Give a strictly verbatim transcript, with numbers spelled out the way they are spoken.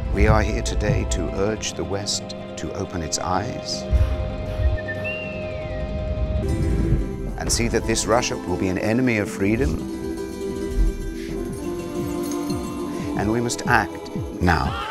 We are here today to urge the West to open its eyes and see that this Russia will be an enemy of freedom. And we must act now.